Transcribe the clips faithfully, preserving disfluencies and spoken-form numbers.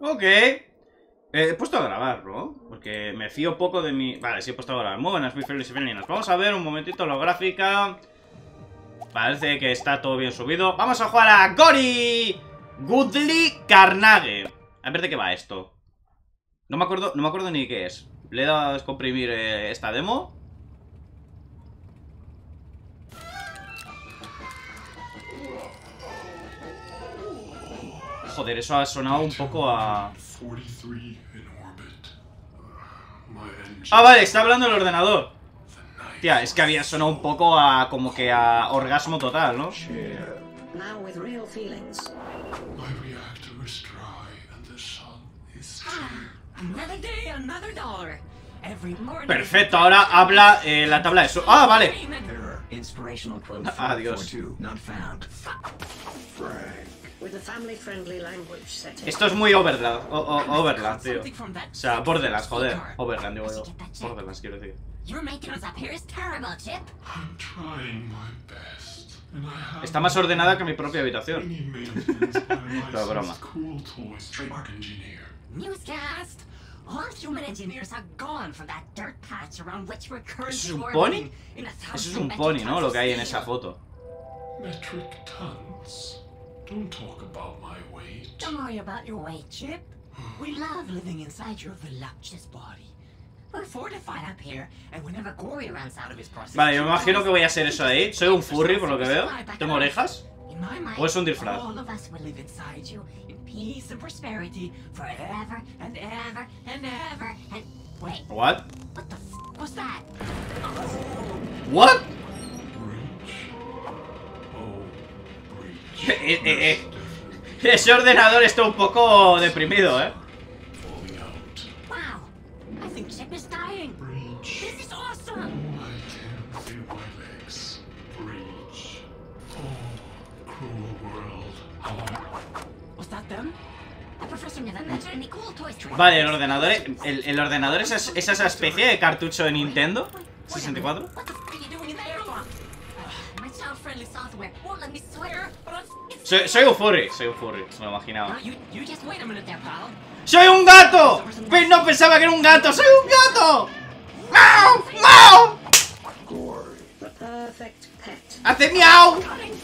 Ok. Eh, he puesto a grabar, ¿no? Porque me fío poco de mi... Vale, sí he puesto a grabar. Muy buenas, muy felices y femeninas. Vamos a ver un momentito la gráfica. Parece que está todo bien subido. Vamos a jugar a Gory Goodly Carnage. A ver de qué va esto. No me acuerdo, no me acuerdo ni qué es. Le he dado a descomprimir eh, esta demo. Joder, eso ha sonado un poco a... Ah, vale, está hablando el ordenador. Tía, es que había sonado un poco a... como que a orgasmo total, ¿no? Perfecto, ahora habla eh, la tabla de su... Ah, vale. Adiós. Esto es muy Overland, o, o, Overland, tío. O sea, Borderlands, joder. Overland, digo yo. Borderlands, quiero decir. Está más ordenada que mi propia habitación. Pero broma. ¿Eso es un pony? Eso es un pony, ¿no? Lo que hay en esa foto. Don't talk about my weight. Don't worry about your weight, Chip. We love living inside your voluptuous body. We're fortified up here, and whenever Gory runs out of his process. Vale, yo me imagino que voy a ser eso de ahí. Soy un furry, por lo que veo. ¿Tengo orejas? ¿O es un disfraz? All of us will live inside you in peace and prosperity forever and ever and ever and wait. What? What the f was that? What? Eh, eh, eh. Ese ordenador está un poco deprimido, ¿eh? Wow, I think Chip is dying. This is awesome. I can feel my legs. Breach. Oh, cruel world. Was that them? The professor never mentioned any cool toys. Vale, el ordenador, el, el ordenador es, es esa especie de cartucho de Nintendo sesenta y cuatro. Soy, soy un furry, soy un furry, me lo imaginaba. ¡Soy un gato! Pues no pensaba que era un gato, ¡soy un gato! ¡Miau! ¡Miau! ¡Hace miau!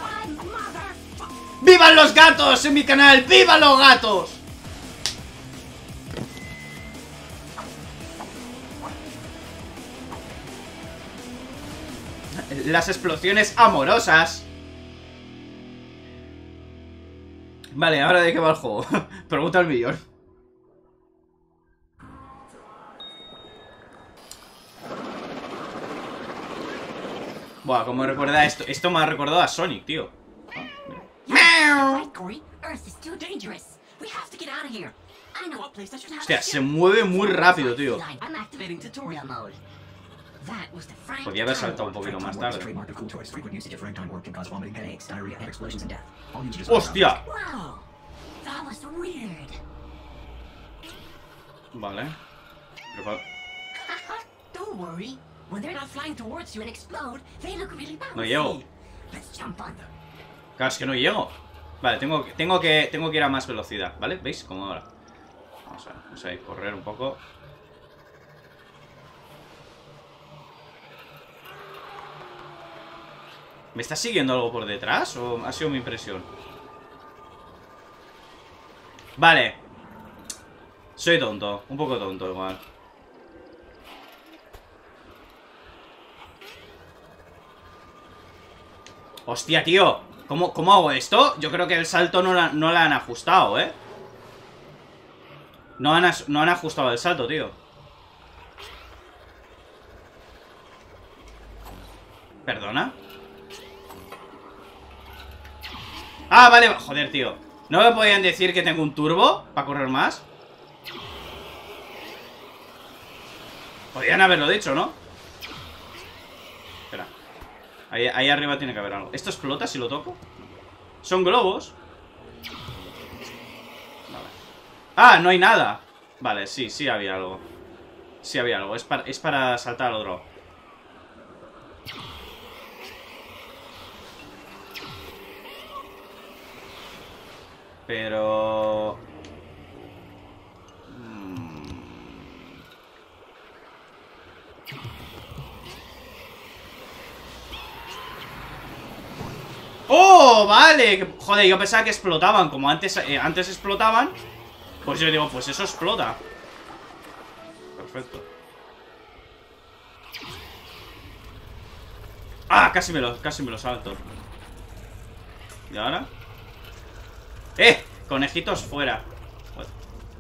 ¡Vivan los gatos en mi canal! ¡Vivan los gatos! Las explosiones amorosas. Vale, ahora de qué va el juego. Pregunta al millón. Buah, como recuerda esto. Esto me ha recordado a Sonic, tío. Hostia, se mueve muy rápido, tío. Podría haber saltado un poquito más tarde. ¡Hostia! Vale. No llego. Claro, es que no llego. Vale, tengo, tengo, que, tengo que ir a más velocidad, ¿vale? ¿Veis? Como ahora. Vamos a, vamos a ir, correr un poco. ¿Me está siguiendo algo por detrás? ¿O ha sido mi impresión? Vale. Soy tonto. Un poco tonto igual. Hostia, tío. ¿Cómo, cómo hago esto? Yo creo que el salto no la, no la han ajustado, ¿eh? No han, no han ajustado el salto, tío. ¿Perdona? Ah, vale, joder, tío. ¿No me podían decir que tengo un turbo para correr más? Podrían haberlo dicho, ¿no? Espera. Ahí, ahí arriba tiene que haber algo. ¿Esto explota si lo toco? Son globos. Vale. Ah, no hay nada. Vale, sí, sí había algo. Sí había algo. Es para, es para saltar al otro. Pero... ¡Oh! Vale. Joder, yo pensaba que explotaban. Como antes, eh, antes explotaban. Pues yo digo, pues eso explota. Perfecto. Ah, casi me lo, casi me lo salto. ¿Y ahora? ¡Eh! Conejitos fuera. Joder.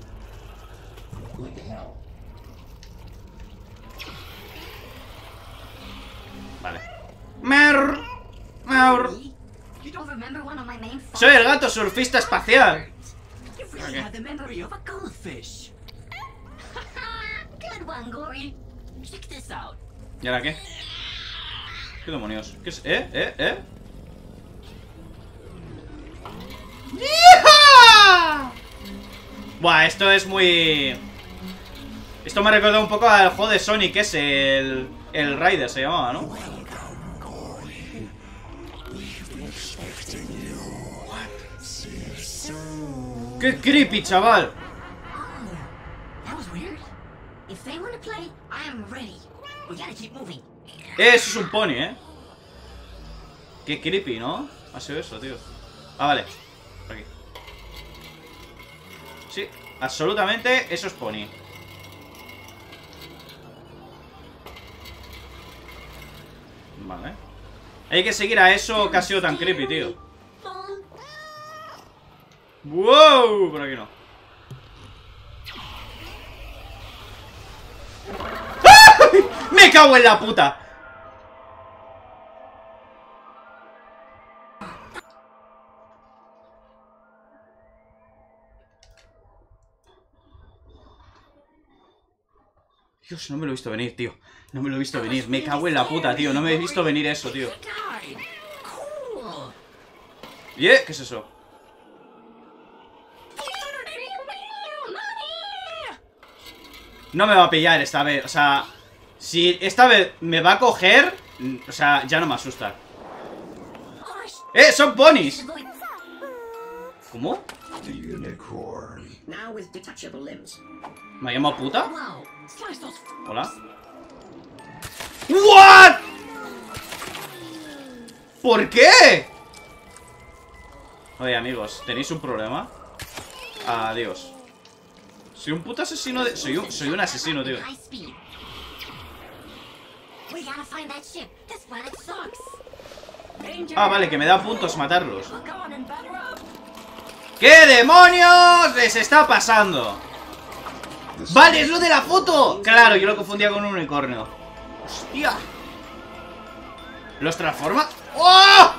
Vale. Mer. Mer. You don't remember one of my main Soy el gato surfista espacial. You really have the memory of a goldfish. Good one, Gory. Check this out. ¿Y ahora qué? ¿Qué demonios? ¿Qué es? ¿Eh? ¿Eh? ¿Eh? ¡Yeeha! Buah, esto es muy... Esto me recuerda un poco al juego de Sonic, que es el... El Rider se llamaba, ¿no? ¡Qué creepy, chaval! That was weird. If they want to play, I am ready. We gotta keep moving. Eh, eso es un pony, ¿eh? Qué creepy, ¿no? Ha sido eso, tío. Ah, vale. Por aquí. Sí, absolutamente eso es pony. Vale. Hay que seguir a eso que ha sido tan creepy, tío. ¡Wow! Por aquí no. ¡Ah! ¡Me cago en la puta! Dios, no me lo he visto venir, tío. No me lo he visto venir. Me cago en la puta, tío. No me he visto venir eso, tío. ¿Y eh? ¿Qué es eso? No me va a pillar esta vez. O sea, si esta vez me va a coger, o sea, ya no me asusta. ¡Eh! ¡Son ponis! ¿Cómo? ¿Me ha llamado puta? Hola. ¿What? ¿Por qué? Oye, amigos, ¿tenéis un problema? Adiós. Soy un puto asesino de... Soy un, soy un asesino, tío. Ah, vale, que me da puntos matarlos. ¿Qué demonios les está pasando? ¡Vale, es lo de la foto! Claro, yo lo confundía con un unicornio. ¡Hostia! ¿Los transforma? ¡Oh!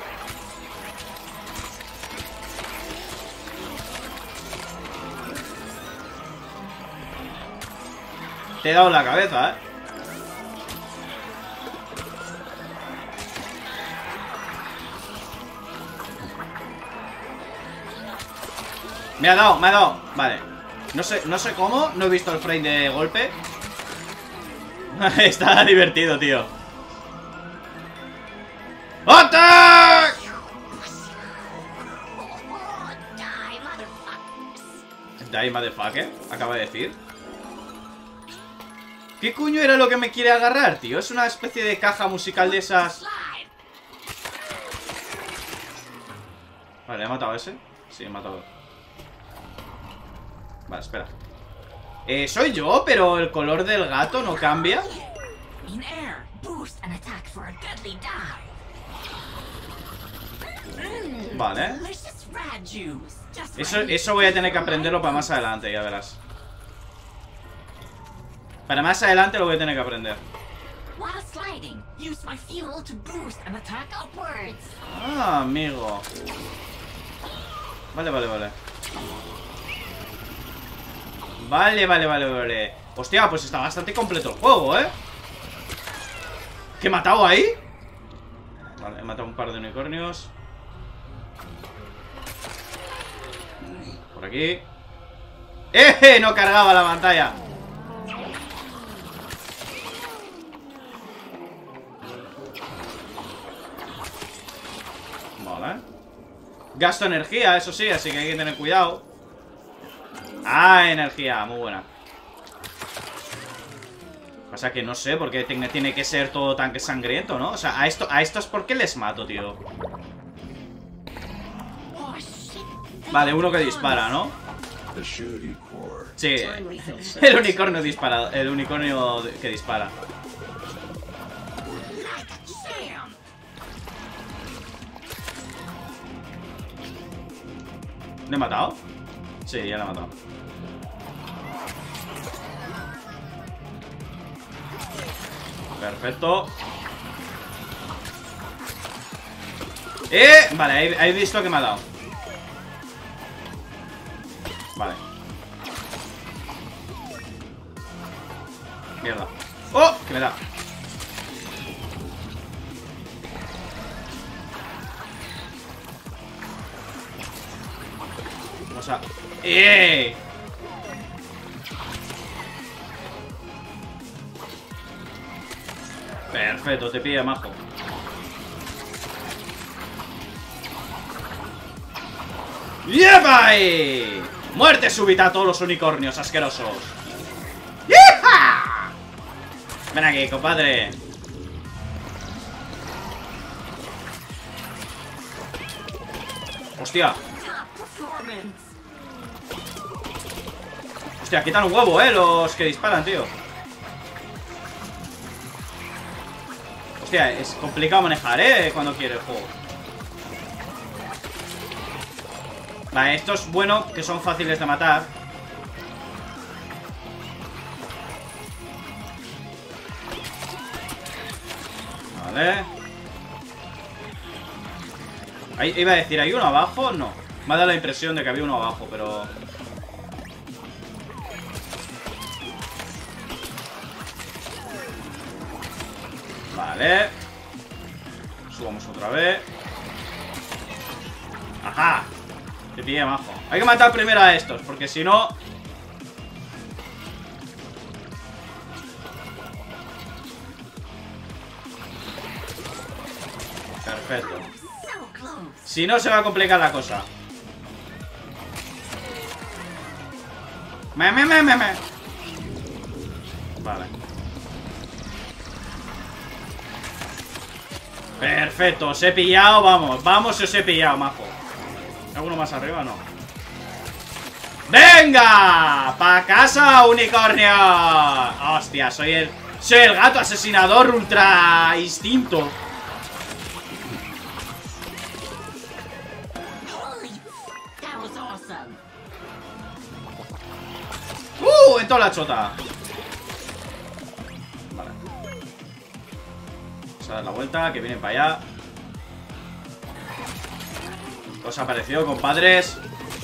Te he dado en la cabeza, ¿eh? Me ha dado, me ha dado. Vale. No sé, no sé cómo. No he visto el frame de golpe. Está divertido, tío. ¡Attack! Die, motherfucker. Acaba de decir. ¿Qué coño era lo que me quiere agarrar, tío? Es una especie de caja musical de esas. Vale, ¿he matado a ese? Sí, he matado. Vale, espera. Eh, soy yo, pero el color del gato no cambia. Vale. Eso, eso voy a tener que aprenderlo para más adelante, ya verás. Para más adelante lo voy a tener que aprender. Ah, amigo. Vale, vale, vale. Vale, vale, vale, vale. Hostia, pues está bastante completo el juego, ¿eh? ¿Qué he matado ahí? Vale, he matado un par de unicornios. Por aquí. ¡Eh! No cargaba la pantalla. Vale. Gasto energía, eso sí, así que hay que tener cuidado. Ah, energía, muy buena. Pasa que no sé por qué tiene que ser todo tan sangriento, ¿no? O sea, a, esto, a estos ¿por qué les mato, tío? Vale, uno que dispara, ¿no? Sí, el unicornio dispara, el unicornio que dispara. ¿Le he matado? Sí, ya le he matado. Perfecto. ¡Eh! Vale, ahí, ahí he visto que me ha dado. Vale. Mierda. ¡Oh! Que me da. Vamos a... ¡Eh! Perfecto, te pilla, majo. ¡Yepa! ¡Muerte súbita a todos los unicornios asquerosos! ¡Yeeha! Ven aquí, compadre. Hostia. Hostia, quitan un huevo, eh, los que disparan, tío. Hostia, es complicado manejar, eh, cuando quiere el juego. Vale, esto es bueno, que son fáciles de matar. Vale. Ahí, iba a decir, ¿hay uno abajo? No. Me ha dado la impresión de que había uno abajo, pero... Vale. Subamos otra vez. ¡Ajá! Te pillé, majo. Hay que matar primero a estos, porque si no... Perfecto. Si no, se va a complicar la cosa. Me, me, me, me, me. Vale. Perfecto, os he pillado, vamos. Vamos, os he pillado, majo. ¿Alguno más arriba? No. ¡Venga! ¡Pa' casa, unicornio! Hostia, soy el... Soy el gato asesinador ultra instinto. ¡Uh! En toda la chota. Vale. Vamos a dar la vuelta, que vienen para allá. Os ha parecido, compadres.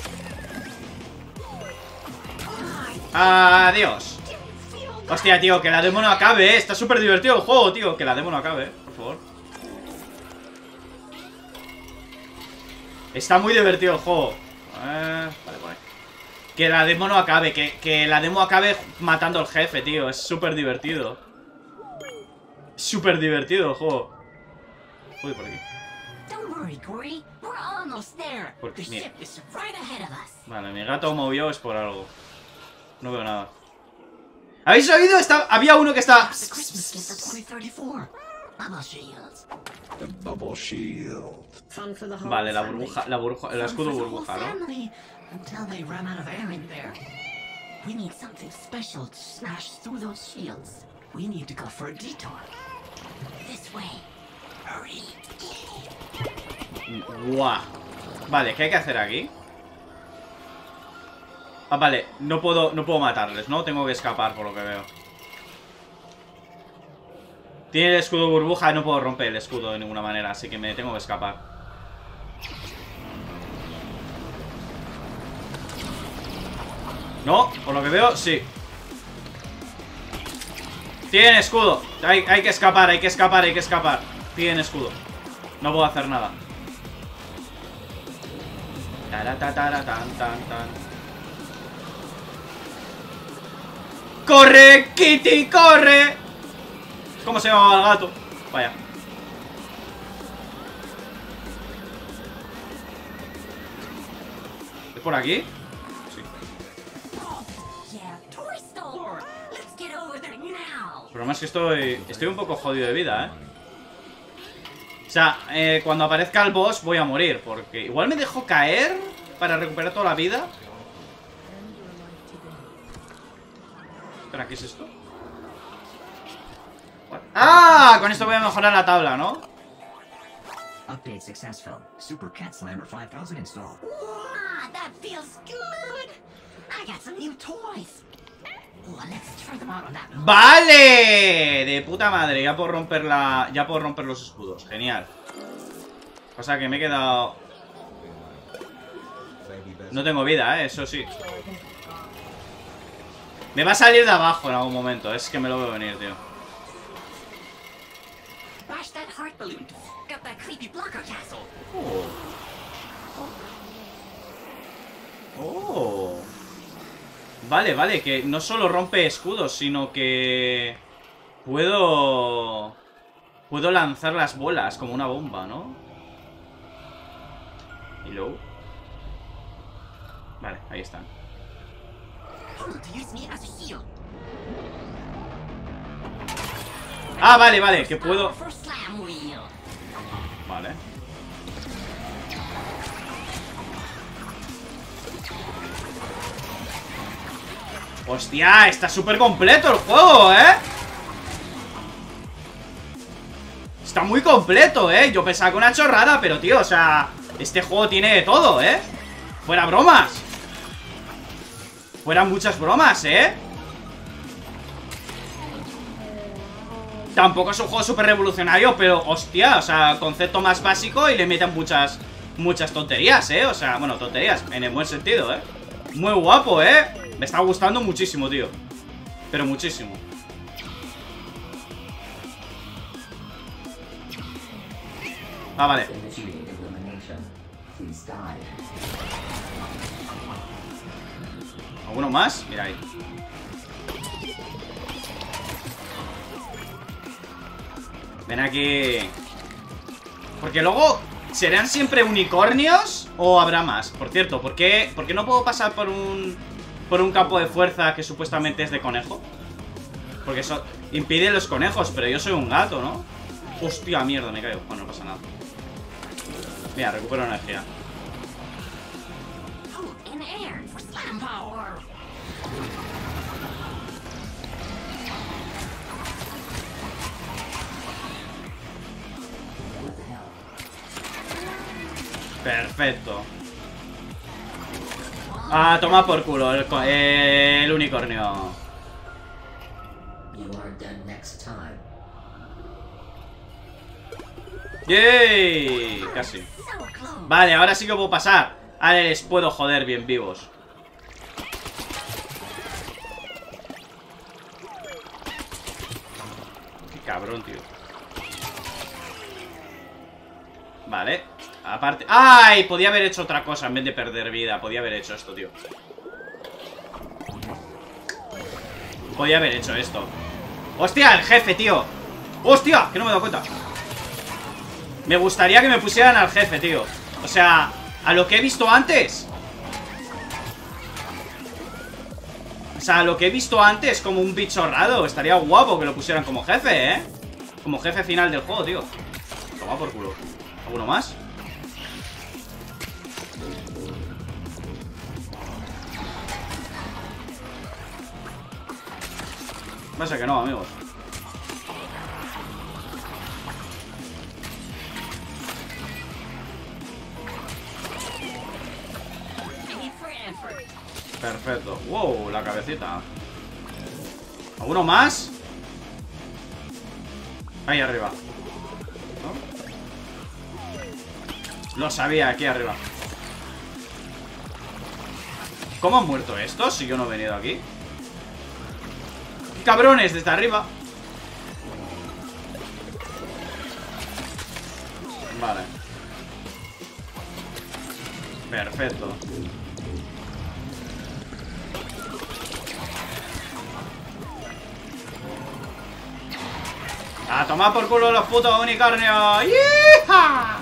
Adiós. Hostia, tío, que la demo no acabe, eh. Está súper divertido el juego, tío. Que la demo no acabe, por favor. Está muy divertido el juego. eh, Vale, vale. Que la demo no acabe, que, que la demo acabe matando al jefe, tío. Es súper divertido. Súper divertido el juego. Uy, por aquí. Por mi... Vale, mi gato movió es por algo. No veo nada. ¿Habéis oído? Está... Había uno que está... Vale, la burbuja, la burbuja, el escudo burbuja, ¿no? Guau. Vale, ¿qué hay que hacer aquí? Ah, vale, no puedo, no puedo matarles, ¿no? Tengo que escapar por lo que veo. Tiene el escudo burbuja y no puedo romper el escudo de ninguna manera, así que me tengo que escapar. No, por lo que veo, sí. Tiene escudo. Hay, hay que escapar, hay que escapar, hay que escapar. Tiene escudo. No puedo hacer nada. Taratara, tan, tan, tan. ¡Corre, Kitty, corre! ¿Cómo se llamaba el gato? Vaya. ¿Es por aquí? Sí. El problema es que estoy... Estoy un poco jodido de vida, ¿eh? O sea, eh, cuando aparezca el boss voy a morir, porque igual me dejo caer para recuperar toda la vida. Espera, ¿qué es esto? ¡Ah! Con esto voy a mejorar la tabla, ¿no? Update successful. Super Cat Slammer five thousand installed. Wow, that feels good. I got some new toys. Oh, let's try them out on that. ¡Vale! De puta madre, ya puedo romper la... Ya puedo romper los escudos, genial. O sea que me he quedado... No tengo vida, ¿eh? Eso sí. Me va a salir de abajo en algún momento, es que me lo veo venir, tío. Bash that heart balloon. Got that creepy blocker castle. Oh. Oh. Vale, vale, que no solo rompe escudos, sino que... Puedo... Puedo lanzar las bolas como una bomba, ¿no? Y luego... Vale, ahí están. Ah, vale, vale, que puedo... Vale. Hostia, está súper completo el juego, ¿eh? Está muy completo, ¿eh? Yo pensaba que una chorrada, pero tío, o sea... Este juego tiene de todo, ¿eh? Fuera bromas. Fuera muchas bromas, ¿eh? Tampoco es un juego súper revolucionario, pero hostia, o sea, concepto más básico y le meten muchas, muchas tonterías, ¿eh? O sea, bueno, tonterías, en el buen sentido, ¿eh? Muy guapo, ¿eh? Me está gustando muchísimo, tío. Pero muchísimo. Ah, vale. ¿Alguno más? Mira ahí. Ven aquí. Porque luego... ¿Serán siempre unicornios? ¿O habrá más? Por cierto, ¿por qué, ¿por qué no puedo pasar por un... Por un campo de fuerza que supuestamente es de conejo? Porque eso impide los conejos. Pero yo soy un gato, ¿no? Hostia, mierda, me caigo. Bueno, no pasa nada. Mira, recupero energía. Perfecto. Ah, toma por culo el, el unicornio. ¡Yay! Casi. Vale, ahora sí que puedo pasar. Ahora les puedo joder bien vivos. Qué cabrón, tío. Vale. Aparte... ¡Ay! Podía haber hecho otra cosa en vez de perder vida. Podía haber hecho esto, tío. Podía haber hecho esto. ¡Hostia! El jefe, tío. ¡Hostia! Que no me he dado cuenta. Me gustaría que me pusieran al jefe, tío. O sea, a lo que he visto antes. O sea, a lo que he visto antes como un bicho raro. Estaría guapo que lo pusieran como jefe, ¿eh? Como jefe final del juego, tío. Toma por culo. ¿Alguno más? Pasa que no, amigos. Perfecto. Wow, la cabecita. ¿Alguno más? Ahí arriba. ¿No? Lo sabía, aquí arriba. ¿Cómo han muerto estos si yo no he venido aquí? Cabrones, desde arriba. Vale. Perfecto. A tomar por culo los putos unicornios. ¡Yeeha!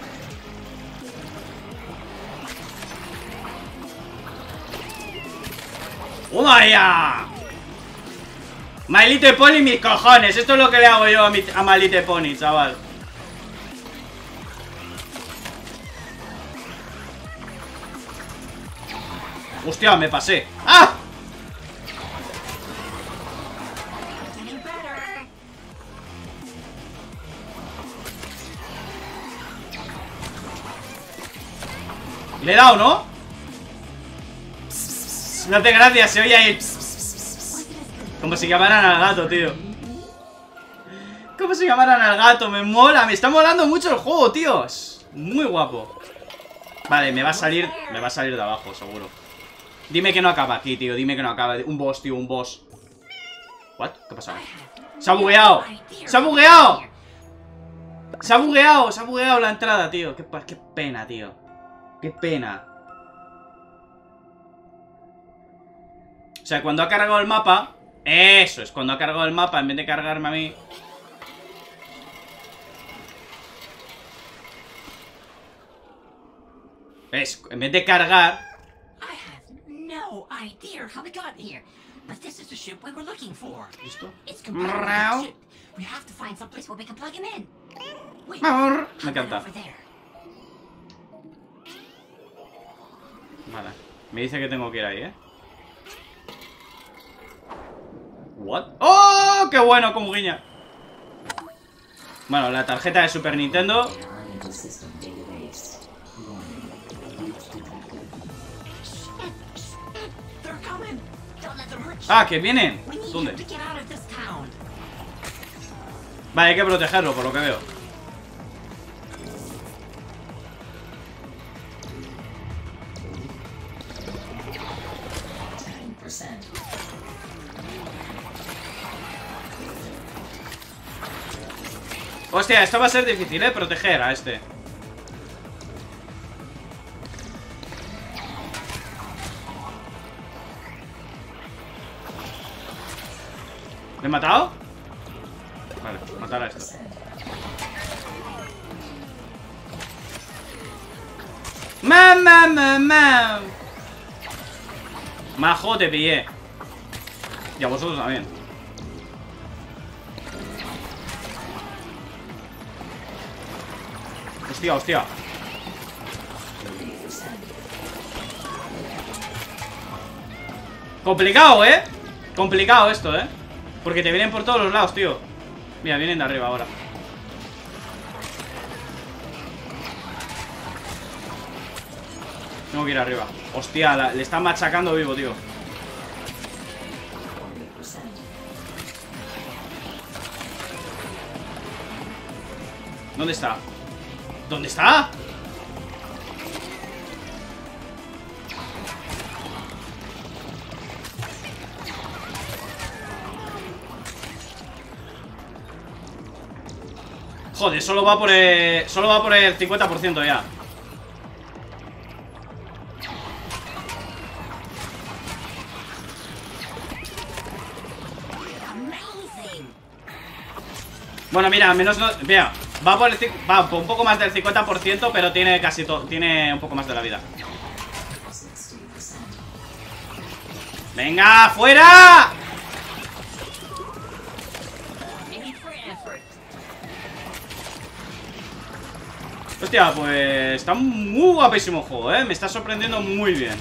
¡Toma ya! My Little Pony, mis cojones. Esto es lo que le hago yo a, mi, a My Little Pony, chaval. Hostia, me pasé. ¡Ah! Le he dado, ¿no? No te gracias, se oye ahí. Como si llamaran al gato, tío. Como si llamaran al gato, me mola. Me está molando mucho el juego, tío. Es muy guapo. Vale, me va a salir. Me va a salir de abajo, seguro. Dime que no acaba aquí, tío. Dime que no acaba. Un boss, tío, un boss. ¿What? ¿Qué ha pasado? ¡Se ha bugueado! ¡Se ha bugueado! ¡Se ha bugueado! Se ha bugueado la entrada, tío. Qué, qué pena, tío. Qué pena. O sea, cuando ha cargado el mapa. Eso es, cuando ha cargado el mapa, en vez de cargarme a mí. Es, en vez de cargar. ¿Listo? Me encanta. Vale, me dice que tengo que ir ahí, ¿eh? ¿What? ¡Oh! ¡Qué bueno! Como guiña. Bueno, la tarjeta de Super Nintendo. Ah, que vienen. ¿Dónde? Vale, hay que protegerlo, por lo que veo. Hostia, esto va a ser difícil, ¿eh? Proteger a este. ¿Le he matado? Vale, matar a esto. ¡Mamá, mamá! Majo, te pillé. Y a vosotros también. Hostia, hostia. Complicado, ¿eh? Complicado esto, ¿eh? Porque te vienen por todos los lados, tío. Mira, vienen de arriba ahora. Tengo que ir arriba. Hostia, la, le están machacando vivo, tío. ¿Dónde está? ¿Dónde está? Joder, solo va por el... Solo va por el cincuenta por ciento ya. Bueno, mira, al menos no... Vea, va por el... Va por un poco más del cincuenta por ciento, pero tiene casi todo... Tiene un poco más de la vida. ¡Venga, fuera! Hostia, pues... Está muy guapísimo el juego, ¿eh? Me está sorprendiendo muy bien.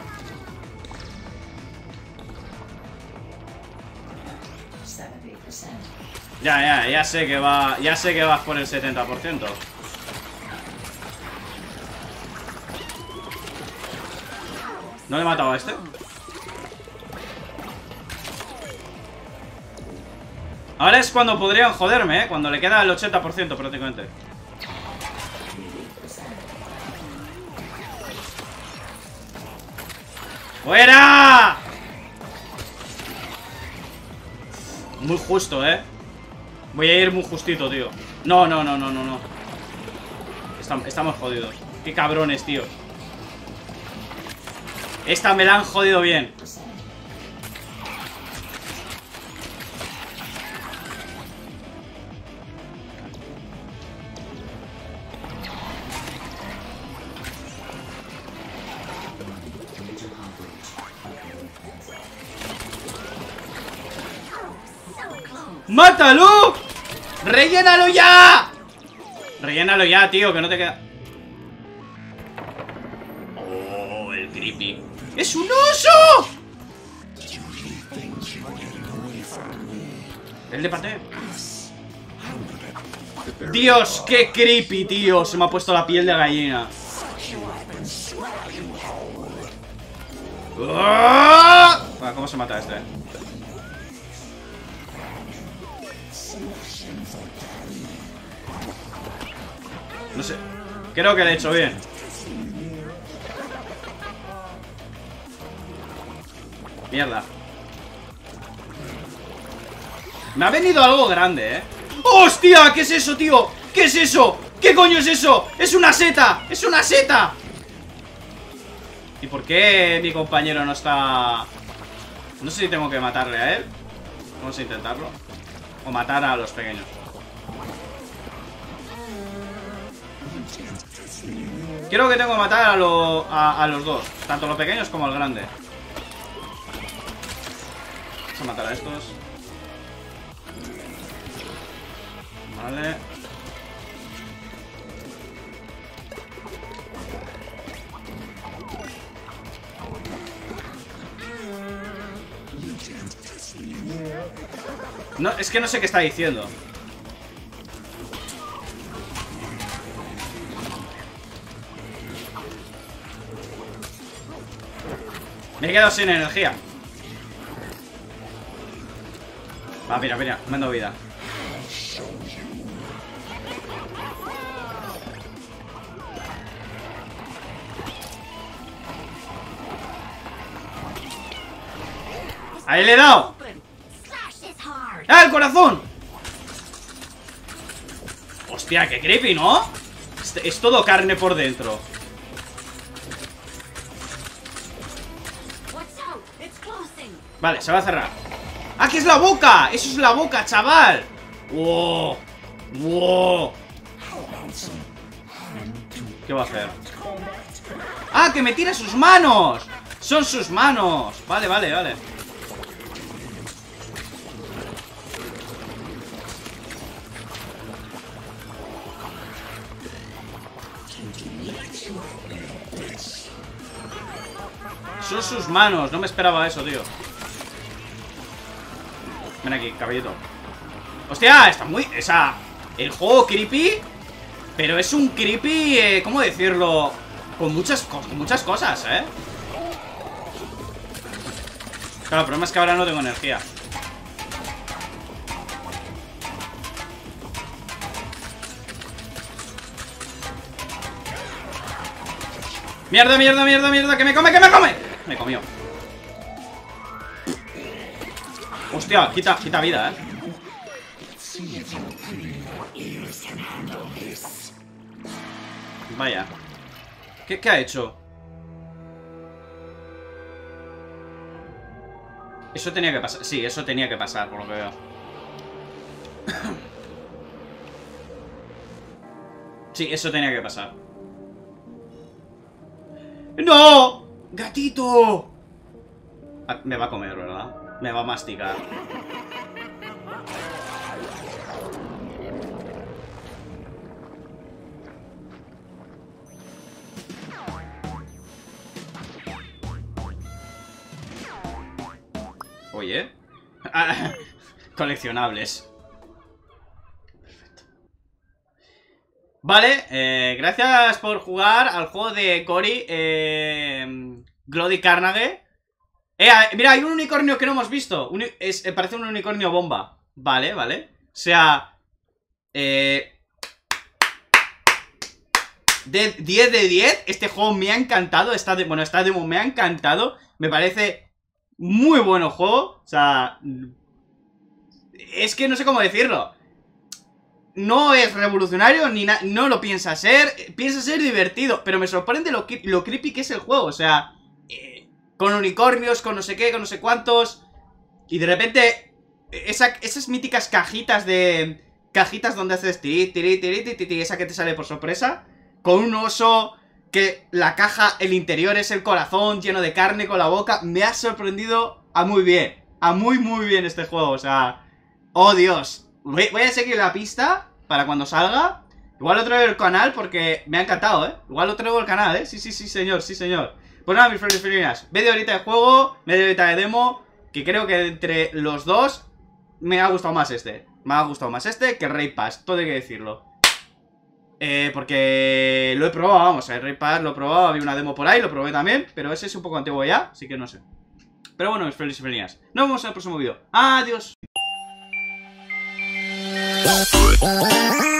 Ya, ya, ya sé que va... Ya sé que vas por el setenta por ciento. ¿No le he matado a este? Ahora es cuando podrían joderme, ¿eh? Cuando le queda el ochenta por ciento prácticamente. ¡Fuera! Muy justo, ¿eh? Voy a ir muy justito, tío. No, no, no, no, no, no. Estamos, estamos jodidos. Qué cabrones, tío. Esta me la han jodido bien. ¡Mátalo! ¡Rellénalo ya! Rellénalo ya, tío, que no te queda... Oh, el creepy. ¡Es un oso! El de paté. Dios, qué creepy, tío. Se me ha puesto la piel de gallina. ¡Oh! Bueno, ¿cómo se mata este? No sé. Creo que lo he hecho bien. Mierda. Me ha venido algo grande, ¿eh? ¡Hostia! ¿Qué es eso, tío? ¿Qué es eso? ¿Qué coño es eso? ¡Es una seta! ¡Es una seta! ¿Y por qué mi compañero no está...? No sé si tengo que matarle a él. Vamos a intentarlo. O matar a los pequeños. Creo que tengo que matar a, lo, a, a los dos. Tanto los pequeños como al grande. Vamos a matar a estos. Vale. No, es que no sé qué está diciendo. Me he quedado sin energía. Ah, mira, mira, me han dado vida. ¡Ahí le he dado! ¡Ah, el corazón! Hostia, qué creepy, ¿no? Es, es todo carne por dentro. Vale, se va a cerrar. ¡Ah, que es la boca! ¡Eso es la boca, chaval! ¡Wow! ¡Wow! ¿Qué va a hacer? ¡Ah, que me tira sus manos! ¡Son sus manos! Vale, vale, vale. Son sus manos, no me esperaba eso, tío. Ven aquí, caballito. Hostia, está muy... O sea, el juego creepy. Pero es un creepy, eh, ¿cómo decirlo? Con muchas, con muchas cosas, ¿eh? Claro, el problema es que ahora no tengo energía. Mierda, mierda, mierda, mierda, que me come, que me come. Me comió. Hostia, quita, quita vida, eh. Vaya. ¿Qué, qué ha hecho? Eso tenía que pasar. Sí, eso tenía que pasar, por lo que veo. Sí, eso tenía que pasar. ¡No! ¡Gatito! Ah, me va a comer, ¿verdad? Me va a masticar. Oye. Ah, coleccionables. Perfecto. Vale, eh, gracias por jugar al juego de Cory. Eh, Glody Carnage. Eh, mira, hay un unicornio que no hemos visto. Uni es, eh, parece un unicornio bomba. Vale, vale. O sea... Eh... De diez de diez. Este juego me ha encantado. Esta de, bueno, esta demo me ha encantado. Me parece muy bueno juego. O sea... Es que no sé cómo decirlo. No es revolucionario, ni na no lo piensa ser. Piensa ser divertido. Pero me sorprende lo, lo creepy que es el juego. O sea... Con unicornios, con no sé qué, con no sé cuántos. Y de repente esa, esas míticas cajitas de... Cajitas donde haces tiri, tiri, tiri, tiri, tiri, esa que te sale por sorpresa. Con un oso que la caja, el interior es el corazón lleno de carne con la boca. Me ha sorprendido a muy bien. A muy muy bien este juego, o sea... Oh Dios. Voy, voy a seguir la pista para cuando salga. Igual lo traigo al canal porque me ha encantado, ¿eh? Igual lo traigo al canal, ¿eh? Sí, sí, sí, señor, sí, señor. Pues nada, mis friends y felinas, media horita de juego, media horita de demo, que creo que entre los dos me ha gustado más este. Me ha gustado más este que el Raid Pass, todo hay que decirlo. Eh, porque lo he probado, vamos, el Raid Pass lo he probado, había una demo por ahí, lo probé también, pero ese es un poco antiguo ya, así que no sé. Pero bueno, mis friends y felinas, nos vemos en el próximo vídeo. Adiós.